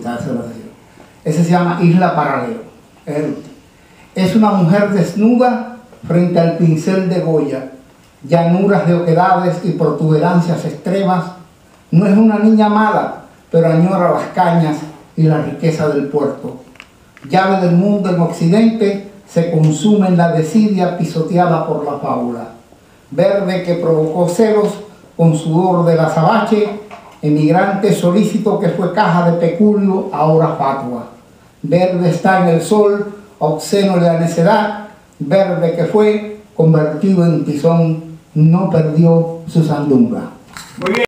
ahorita, se lo digo. Ese se llama Isla Paralelo. Es una mujer desnuda frente al pincel de Goya, llanuras de oquedades y protuberancias extremas. No es una niña mala, pero añora las cañas y la riqueza del puerto. Llave del mundo en Occidente, se consume en la desidia pisoteada por la fábula. Verde que provocó celos con sudor del azabache, emigrante solícito que fue caja de peculio, ahora fatua. Verde está en el sol, obsceno de la necedad, verde que fue convertido en tizón, no perdió su sandunga. Muy bien.